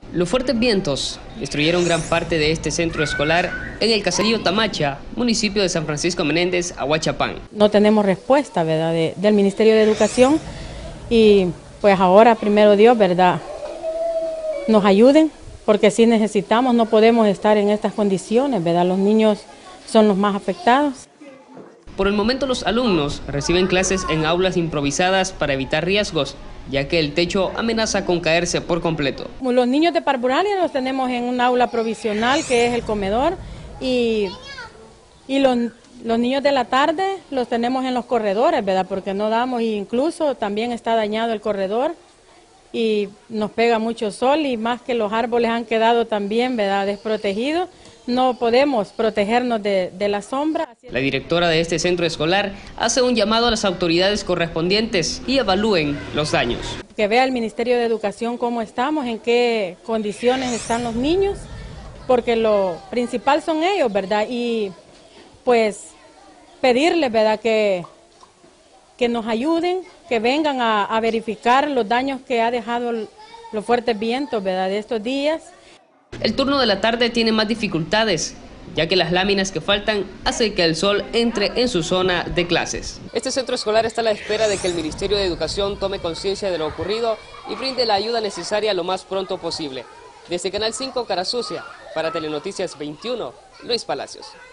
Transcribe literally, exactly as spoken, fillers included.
Los fuertes vientos destruyeron gran parte de este centro escolar en el caserío Tamacha, municipio de San Francisco Menéndez, Ahuachapán. No tenemos respuesta, ¿verdad?, de, del Ministerio de Educación y pues ahora, primero Dios, ¿verdad?, nos ayuden, porque sí necesitamos, no podemos estar en estas condiciones, ¿verdad?, los niños son los más afectados. Por el momento los alumnos reciben clases en aulas improvisadas para evitar riesgos, ya que el techo amenaza con caerse por completo. Los niños de parvularia los tenemos en un aula provisional que es el comedor y, y los, los niños de la tarde los tenemos en los corredores, ¿verdad?, porque no damos, e incluso también está dañado el corredor y nos pega mucho sol y más que los árboles han quedado también, ¿verdad?, desprotegidos. No podemos protegernos de, de la sombra. La directora de este centro escolar hace un llamado a las autoridades correspondientes y evalúen los daños. Que vea el Ministerio de Educación cómo estamos, en qué condiciones están los niños, porque lo principal son ellos, ¿verdad? Y pues pedirles, ¿verdad?, que, que nos ayuden, que vengan a, a verificar los daños que ha dejado los fuertes vientos, ¿verdad?, de estos días. El turno de la tarde tiene más dificultades, ya que las láminas que faltan hacen que el sol entre en su zona de clases. Este centro escolar está a la espera de que el Ministerio de Educación tome conciencia de lo ocurrido y brinde la ayuda necesaria lo más pronto posible. Desde Canal cinco Cara Sucia, para Telenoticias veintiuno, Luis Palacios.